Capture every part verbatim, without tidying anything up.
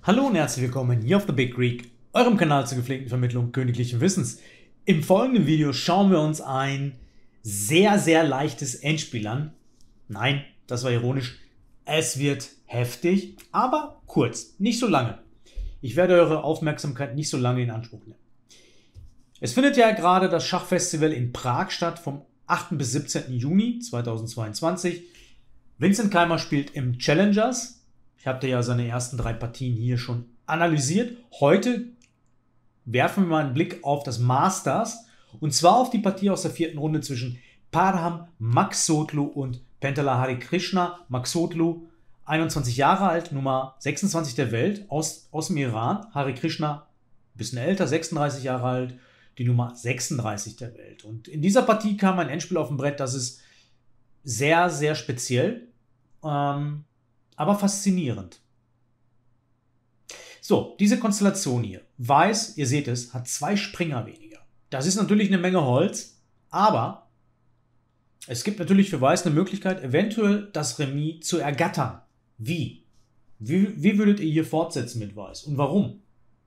Hallo und herzlich willkommen hier auf The Big Greek, eurem Kanal zur gepflegten Vermittlung königlichen Wissens. Im folgenden Video schauen wir uns ein sehr, sehr leichtes Endspiel an. Nein, das war ironisch. Es wird heftig, aber kurz, nicht so lange. Ich werde eure Aufmerksamkeit nicht so lange in Anspruch nehmen. Es findet ja gerade das Schachfestival in Prag statt, vom achten bis siebzehnten Juni zweitausendzweiundzwanzig. Vincent Keimer spielt im Challengers. Ich habe ja seine ersten drei Partien hier schon analysiert. Heute werfen wir mal einen Blick auf das Masters. Und zwar auf die Partie aus der vierten Runde zwischen Parham Magsotlu und Pentala Harikrishna. Magsotlu, einundzwanzig Jahre alt, Nummer sechsundzwanzig der Welt, aus, aus dem Iran. Harikrishna, ein bisschen älter, sechsunddreißig Jahre alt, die Nummer sechsunddreißig der Welt. Und in dieser Partie kam ein Endspiel auf dem Brett, das ist sehr, sehr speziell. Ähm, aber faszinierend. So, diese Konstellation hier. Weiß, ihr seht es, hat zwei Springer weniger. Das ist natürlich eine Menge Holz, aber es gibt natürlich für Weiß eine Möglichkeit, eventuell das Remis zu ergattern. Wie? Wie, wie würdet ihr hier fortsetzen mit Weiß und warum?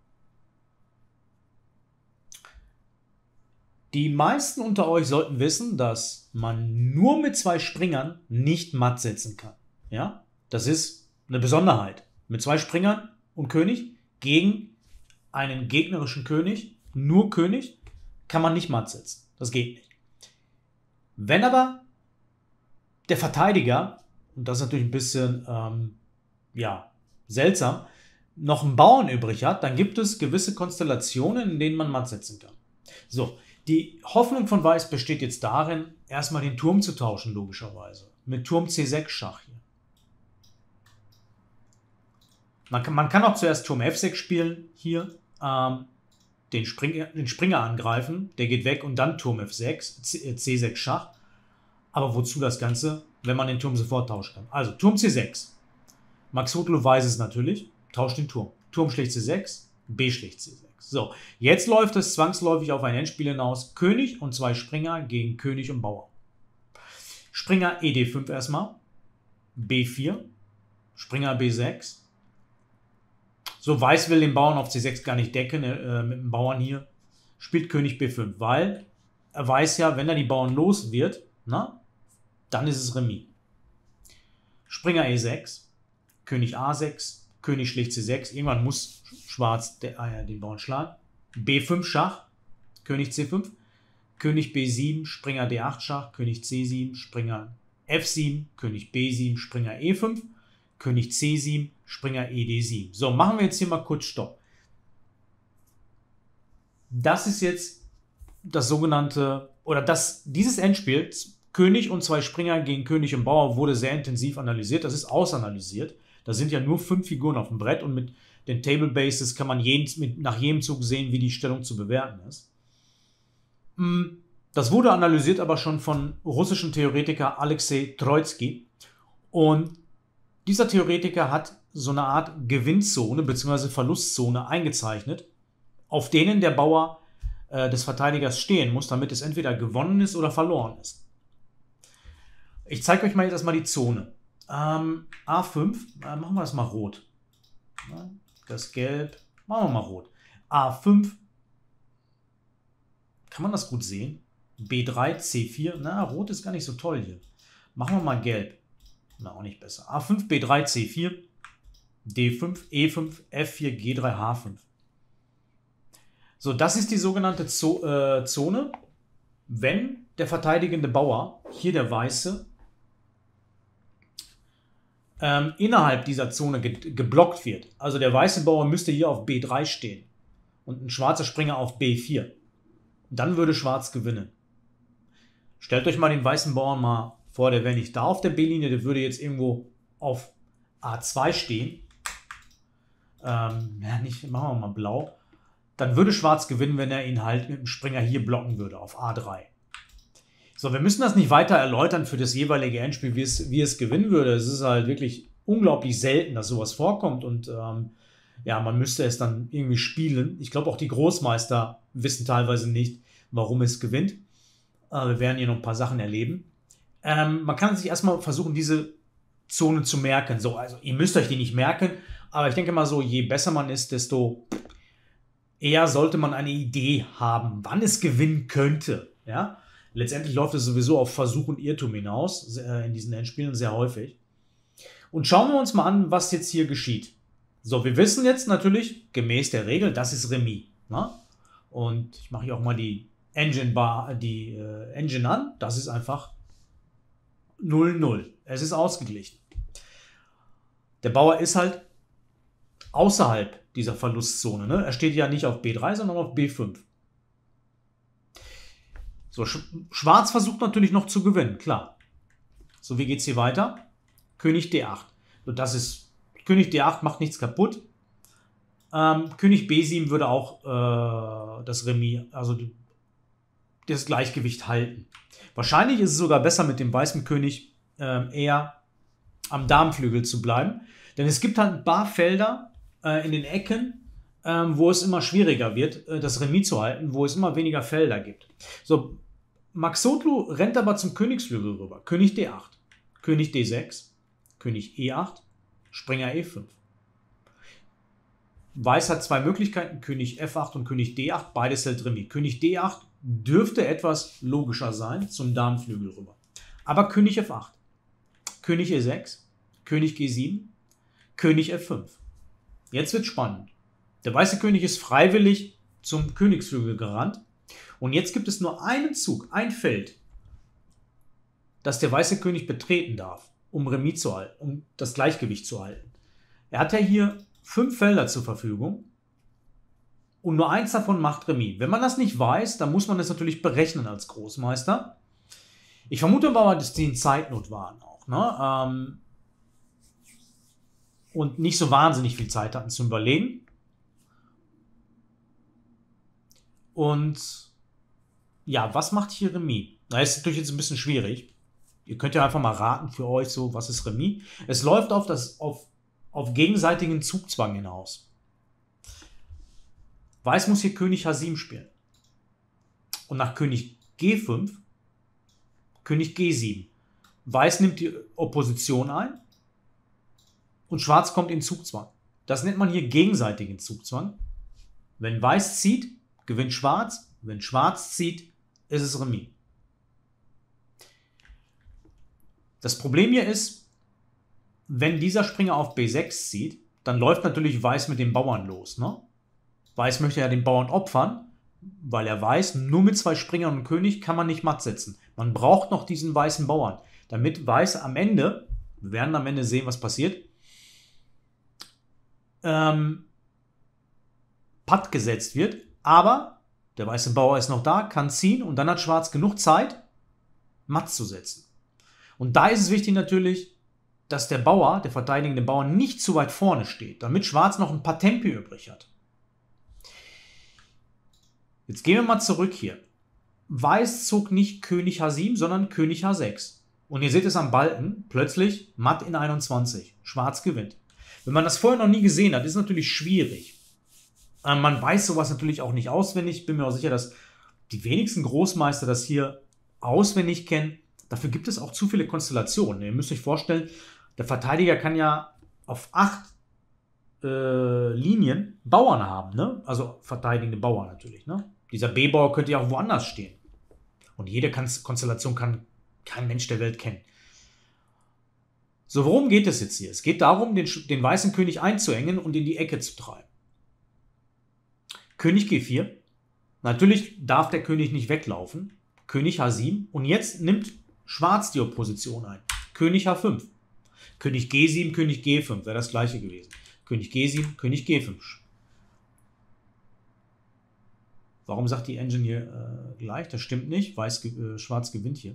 Die meisten unter euch sollten wissen, dass man nur mit zwei Springern nicht matt setzen kann. Ja? Das ist eine Besonderheit. Mit zwei Springern und König gegen einen gegnerischen König, nur König, kann man nicht matt setzen. Das geht nicht. Wenn aber der Verteidiger, und das ist natürlich ein bisschen ähm, ja, seltsam, noch einen Bauern übrig hat, dann gibt es gewisse Konstellationen, in denen man matt setzen kann. So, die Hoffnung von Weiß besteht jetzt darin, erstmal den Turm zu tauschen, logischerweise. Mit Turm C sechs Schach hier. Man kann, man kann auch zuerst Turm F sechs spielen, hier, ähm, den, Spring, den Springer angreifen, der geht weg und dann Turm F sechs, C sechs Schach. Aber wozu das Ganze, wenn man den Turm sofort tauschen kann? Also Turm C sechs. Magsotlu weiß es natürlich, tauscht den Turm. Turm schlägt C sechs, B schlägt C sechs. So, jetzt läuft es zwangsläufig auf ein Endspiel hinaus. König und zwei Springer gegen König und Bauer. Springer E D fünf erstmal, B vier, Springer B sechs. So, Weiß will den Bauern auf C sechs gar nicht decken, äh, mit dem Bauern hier. Spielt König B fünf, weil er weiß ja, wenn er die Bauern los wird, na, dann ist es Remis. Springer E sechs, König A sechs, König schlägt C sechs. Irgendwann muss Schwarz der, äh, den Bauern schlagen. B fünf Schach, König C fünf, König B sieben, Springer D acht Schach, König C sieben, Springer F sieben, König B sieben, Springer E fünf, König C sieben, Springer E D sieben. So, machen wir jetzt hier mal kurz Stopp. Das ist jetzt das sogenannte, oder das, dieses Endspiel, König und zwei Springer gegen König und Bauer, wurde sehr intensiv analysiert. Das ist ausanalysiert. Da sind ja nur fünf Figuren auf dem Brett und mit den Table Bases kann man jeden, mit, nach jedem Zug sehen, wie die Stellung zu bewerten ist. Das wurde analysiert aber schon von russischen Theoretiker Alexei Troitsky. Und dieser Theoretiker hat so eine Art Gewinnzone bzw. Verlustzone eingezeichnet, auf denen der Bauer äh, des Verteidigers stehen muss, damit es entweder gewonnen ist oder verloren ist. Ich zeige euch mal jetzt erstmal die Zone. Ähm, A fünf, äh, machen wir das mal rot. Ja, das Gelb, machen wir mal rot. A fünf, kann man das gut sehen? B drei, C vier, na, rot ist gar nicht so toll hier. Machen wir mal gelb. Na, auch nicht besser. A fünf, B drei, C vier, D fünf, E fünf, F vier, G drei, H fünf. So, das ist die sogenannte Zo äh, Zone, wenn der verteidigende Bauer, hier der Weiße, ähm, innerhalb dieser Zone ge geblockt wird. Also der weiße Bauer müsste hier auf B drei stehen und ein schwarzer Springer auf B vier. Dann würde Schwarz gewinnen. Stellt euch mal den weißen Bauern mal vor, der wäre nicht da auf der B-Linie, der würde jetzt irgendwo auf A zwei stehen. Ähm, ja, nicht, machen wir mal blau. Dann würde Schwarz gewinnen, wenn er ihn halt mit dem Springer hier blocken würde, auf A drei. So, wir müssen das nicht weiter erläutern für das jeweilige Endspiel, wie es, wie es gewinnen würde. Es ist halt wirklich unglaublich selten, dass sowas vorkommt und ähm, ja, man müsste es dann irgendwie spielen. Ich glaube, auch die Großmeister wissen teilweise nicht, warum es gewinnt. Äh, wir werden hier noch ein paar Sachen erleben. Ähm, man kann sich erstmal versuchen, diese Zone zu merken. So, also ihr müsst euch die nicht merken, aber ich denke mal so, je besser man ist, desto eher sollte man eine Idee haben, wann es gewinnen könnte. Ja? Letztendlich läuft es sowieso auf Versuch und Irrtum hinaus, äh, in diesen Endspielen sehr häufig. Und schauen wir uns mal an, was jetzt hier geschieht. So, wir wissen jetzt natürlich, gemäß der Regel, das ist Remis. Ne? Und ich mache hier auch mal die Engine, Bar, die, äh, Engine an. Das ist einfach null null. Es ist ausgeglichen. Der Bauer ist halt außerhalb dieser Verlustzone. Ne? Er steht ja nicht auf B drei, sondern auf B fünf. So, Schwarz versucht natürlich noch zu gewinnen, klar. So, wie geht es hier weiter? König D acht. So, das ist, König D acht macht nichts kaputt. Ähm, König B sieben würde auch äh, das Remis, also das Gleichgewicht halten. Wahrscheinlich ist es sogar besser, mit dem weißen König äh, eher am Darmflügel zu bleiben. Denn es gibt halt ein paar Felder äh, in den Ecken, äh, wo es immer schwieriger wird, äh, das Remis zu halten, wo es immer weniger Felder gibt. So, Maxotlu rennt aber zum Königsflügel rüber. König D acht, König D sechs, König E acht, Springer E fünf. Weiß hat zwei Möglichkeiten, König F acht und König D acht, beides hält Remis. König D acht dürfte etwas logischer sein, zum Darmflügel rüber. Aber König F acht, König E sechs, König G sieben, König F fünf. Jetzt wird spannend. Der weiße König ist freiwillig zum Königsflügel gerannt. Und jetzt gibt es nur einen Zug, ein Feld, das der weiße König betreten darf, um Remis zu halten, um das Gleichgewicht zu halten. Er hat ja hier fünf Felder zur Verfügung und nur eins davon macht Remis. Wenn man das nicht weiß, dann muss man das natürlich berechnen als Großmeister. Ich vermute aber, dass die in Zeitnot waren auch. Ne? Ähm, und nicht so wahnsinnig viel Zeit hatten zu überlegen. Und ja, was macht hier Remis? Das ist natürlich jetzt ein bisschen schwierig. Ihr könnt ja einfach mal raten für euch so, was ist Remis? Es läuft auf, das, auf, auf gegenseitigen Zugzwang hinaus. Weiß muss hier König H sieben spielen. Und nach König G fünf, König G sieben. Weiß nimmt die Opposition ein und Schwarz kommt in Zugzwang. Das nennt man hier gegenseitigen Zugzwang. Wenn Weiß zieht, gewinnt Schwarz. Wenn Schwarz zieht, ist es Remis. Das Problem hier ist, wenn dieser Springer auf B sechs zieht, dann läuft natürlich Weiß mit dem Bauern los. Ne? Weiß möchte ja den Bauern opfern, weil er weiß, nur mit zwei Springern und König kann man nicht matt setzen. Man braucht noch diesen weißen Bauern, damit Weiß am Ende, wir werden am Ende sehen, was passiert, ähm, Patt gesetzt wird, aber der weiße Bauer ist noch da, kann ziehen und dann hat Schwarz genug Zeit, matt zu setzen. Und da ist es wichtig natürlich, dass der Bauer, der verteidigende Bauer, nicht zu weit vorne steht, damit Schwarz noch ein paar Tempi übrig hat. Jetzt gehen wir mal zurück hier. Weiß zog nicht König H sieben, sondern König H sechs. Und ihr seht es am Balken, plötzlich matt in einundzwanzig. Schwarz gewinnt. Wenn man das vorher noch nie gesehen hat, ist es natürlich schwierig. Man weiß sowas natürlich auch nicht auswendig. Ich bin mir auch sicher, dass die wenigsten Großmeister das hier auswendig kennen. Dafür gibt es auch zu viele Konstellationen. Ihr müsst euch vorstellen, der Verteidiger kann ja auf acht äh, Linien Bauern haben. Ne? Also verteidigende Bauern natürlich. Ne? Dieser B-Bauer könnte ja auch woanders stehen. Und jede Konstellation kann kein Mensch der Welt kennen. So, worum geht es jetzt hier? Es geht darum, den, den weißen König einzuengen und in die Ecke zu treiben. König G vier. Natürlich darf der König nicht weglaufen. König H sieben. Und jetzt nimmt Schwarz die Opposition ein. König H fünf. König G sieben, König G fünf. Wäre das gleiche gewesen. König G sieben, König G fünf. Warum sagt die Engine hier äh, gleich? Das stimmt nicht. Weiß, äh, Schwarz gewinnt hier.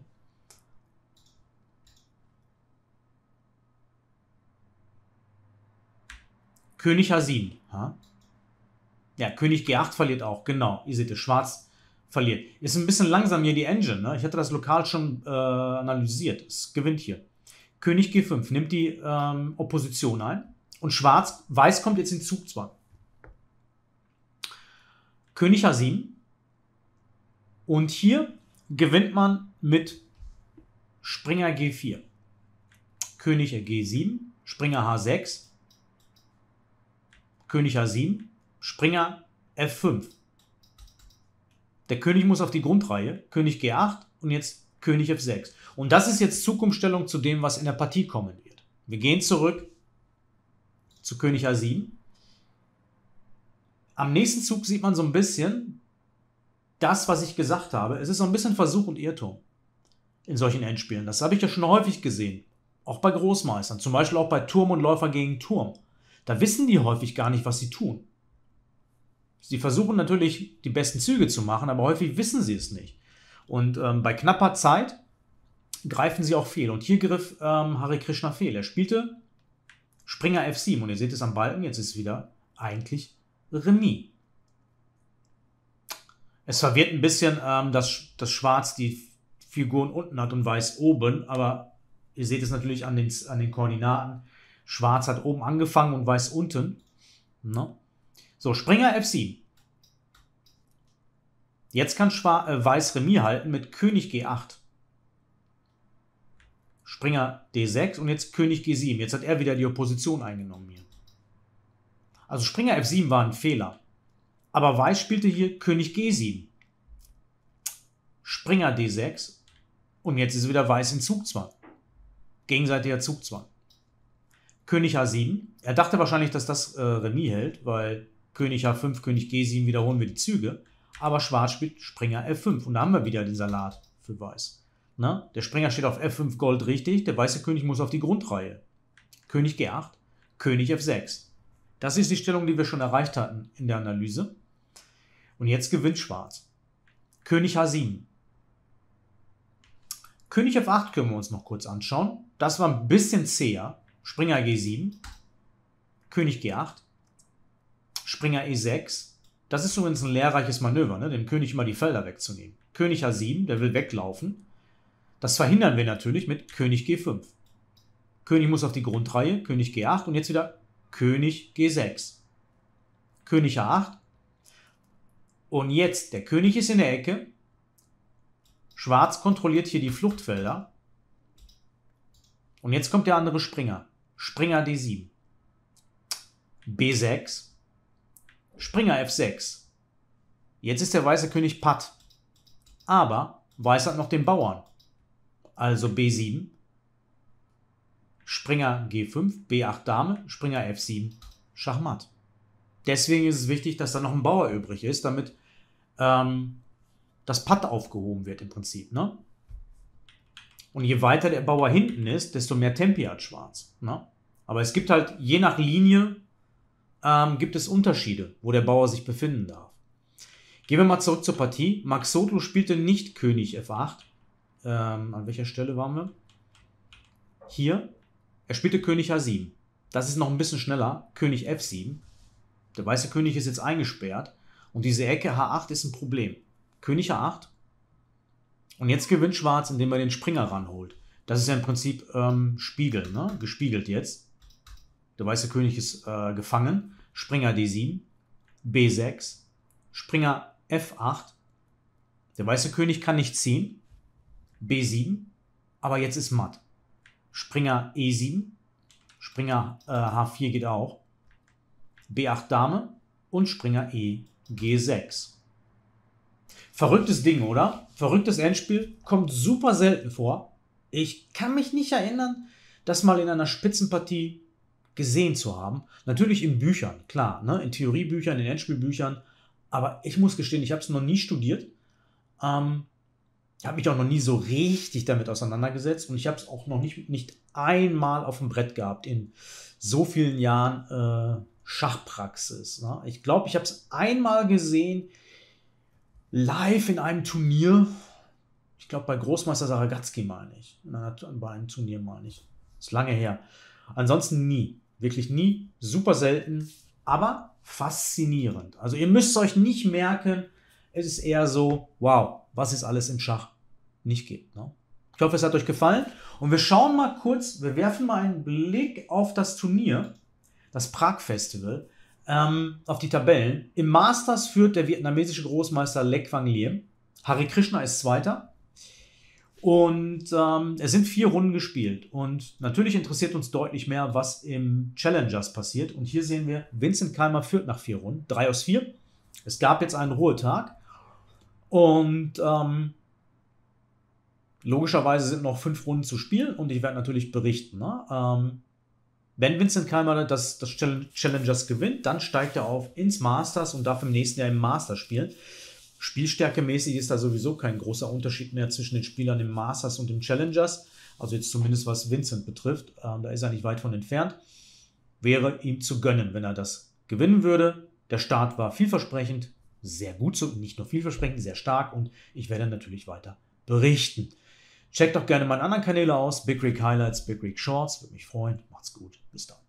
König H sieben. Ha? Ja, König G acht verliert auch. Genau, ihr seht es, Schwarz verliert. Ist ein bisschen langsam hier die Engine. Ne? Ich hatte das lokal schon äh, analysiert. Es gewinnt hier. König G fünf nimmt die ähm, Opposition ein. Und Schwarz, Weiß kommt jetzt in Zugzwang. König H sieben. Und hier gewinnt man mit Springer G vier. König G sieben, Springer H sechs, König H sieben, Springer F fünf. Der König muss auf die Grundreihe, König G acht und jetzt König F sechs. Und das ist jetzt Zukunftsstellung zu dem, was in der Partie kommen wird. Wir gehen zurück zu König H sieben. Am nächsten Zug sieht man so ein bisschen das, was ich gesagt habe. Es ist so ein bisschen Versuch und Irrtum in solchen Endspielen. Das habe ich ja schon häufig gesehen. Auch bei Großmeistern. Zum Beispiel auch bei Turm und Läufer gegen Turm. Da wissen die häufig gar nicht, was sie tun. Sie versuchen natürlich, die besten Züge zu machen, aber häufig wissen sie es nicht. Und ähm, bei knapper Zeit greifen sie auch fehl. Und hier griff ähm, Hare Krishna fehl. Er spielte Springer F sieben. Und ihr seht es am Balken, jetzt ist es wieder eigentlich Remis. Es verwirrt ein bisschen, ähm, dass, dass Schwarz die Figuren unten hat und Weiß oben. Aber ihr seht es natürlich an den, an den Koordinaten. Schwarz hat oben angefangen und Weiß unten. Ne? So, Springer F sieben. Jetzt kann Schwarz, äh, Weiß Remis halten mit König G acht. Springer D sechs und jetzt König G sieben. Jetzt hat er wieder die Opposition eingenommen hier. Also Springer F sieben war ein Fehler. Aber Weiß spielte hier König G sieben. Springer D sechs. Und jetzt ist wieder Weiß in Zugzwang. Gegenseitiger Zugzwang. König H sieben. Er dachte wahrscheinlich, dass das äh, Remis hält, weil König H fünf, König G sieben wiederholen wir die Züge. Aber Schwarz spielt Springer F fünf. Und da haben wir wieder den Salat für Weiß. Na? Der Springer steht auf F fünf Gold richtig. Der weiße König muss auf die Grundreihe. König G acht, König F sechs. Das ist die Stellung, die wir schon erreicht hatten in der Analyse. Und jetzt gewinnt Schwarz. König H sieben. König F acht können wir uns noch kurz anschauen. Das war ein bisschen zäher. Springer G sieben. König G acht. Springer E sechs. Das ist übrigens ein lehrreiches Manöver, ne? Dem König immer die Felder wegzunehmen. König H sieben, der will weglaufen. Das verhindern wir natürlich mit König G fünf. König muss auf die Grundreihe, König G acht und jetzt wieder König G sechs. König H acht. Und jetzt, der König ist in der Ecke. Schwarz kontrolliert hier die Fluchtfelder. Und jetzt kommt der andere Springer. Springer D sieben. B sechs. Springer F sechs. Jetzt ist der weiße König Patt. Aber Weiß hat noch den Bauern. Also B sieben. Springer G fünf, B acht Dame, Springer F sieben, Schachmatt. Deswegen ist es wichtig, dass da noch ein Bauer übrig ist, damit ähm, das Patt aufgehoben wird im Prinzip. Ne? Und je weiter der Bauer hinten ist, desto mehr Tempi hat Schwarz. Ne? Aber es gibt halt, je nach Linie, ähm, gibt es Unterschiede, wo der Bauer sich befinden darf. Gehen wir mal zurück zur Partie. Max Sotlo spielte nicht König F acht. Ähm, an welcher Stelle waren wir? Hier. Er spielte König H sieben. Das ist noch ein bisschen schneller. König F sieben. Der weiße König ist jetzt eingesperrt. Und diese Ecke H acht ist ein Problem. König H acht. Und jetzt gewinnt Schwarz, indem er den Springer ranholt. Das ist ja im Prinzip ähm, Spiegel, ne? Gespiegelt jetzt. Der weiße König ist äh, gefangen. Springer D sieben. B sechs. Springer F acht. Der weiße König kann nicht ziehen. B sieben. Aber jetzt ist matt. Springer E sieben. Springer äh, H vier geht auch. B acht Dame. Und Springer E G sechs. Verrücktes Ding, oder? Verrücktes Endspiel. Kommt super selten vor. Ich kann mich nicht erinnern, das mal in einer Spitzenpartie gesehen zu haben. Natürlich in Büchern, klar. Ne? In Theoriebüchern, in Endspielbüchern. Aber ich muss gestehen, ich habe es noch nie studiert. Ähm, ich habe mich auch noch nie so richtig damit auseinandergesetzt. Und ich habe es auch noch nicht, nicht einmal auf dem Brett gehabt in so vielen Jahren äh, Schachpraxis. Ne? Ich glaube, ich habe es einmal gesehen, live in einem Turnier. Ich glaube, bei Großmeister Saragazki mal nicht. Bei einem Turnier mal nicht. Ist lange her. Ansonsten nie. Wirklich nie. Super selten. Aber faszinierend. Also ihr müsst euch nicht merken, es ist eher so, wow, was es alles im Schach nicht gibt. Ne? Ich hoffe, es hat euch gefallen. Und wir schauen mal kurz, wir werfen mal einen Blick auf das Turnier, das Prag Festival, ähm, auf die Tabellen. Im Masters führt der vietnamesische Großmeister Le Quang Liem. Hare Krishna ist Zweiter. Und ähm, es sind vier Runden gespielt. Und natürlich interessiert uns deutlich mehr, was im Challengers passiert. Und hier sehen wir, Vincent Keimer führt nach vier Runden. drei aus vier. Es gab jetzt einen Ruhetag. Und ähm, logischerweise sind noch fünf Runden zu spielen. Und ich werde natürlich berichten. Ne? Ähm, wenn Vincent Keimer das, das Challengers gewinnt, dann steigt er auf ins Masters und darf im nächsten Jahr im Masters spielen. Spielstärkemäßig ist da sowieso kein großer Unterschied mehr zwischen den Spielern im Masters und im Challengers. Also jetzt zumindest was Vincent betrifft. Ähm, da ist er nicht weit von entfernt. Wäre ihm zu gönnen, wenn er das gewinnen würde. Der Start war vielversprechend, sehr gut, so, nicht nur vielversprechend, sehr stark. Und ich werde natürlich weiter berichten. Checkt doch gerne meine anderen Kanäle aus. Big Rig Highlights, Big Rig Shorts. Würde mich freuen. Macht's gut. Bis dann.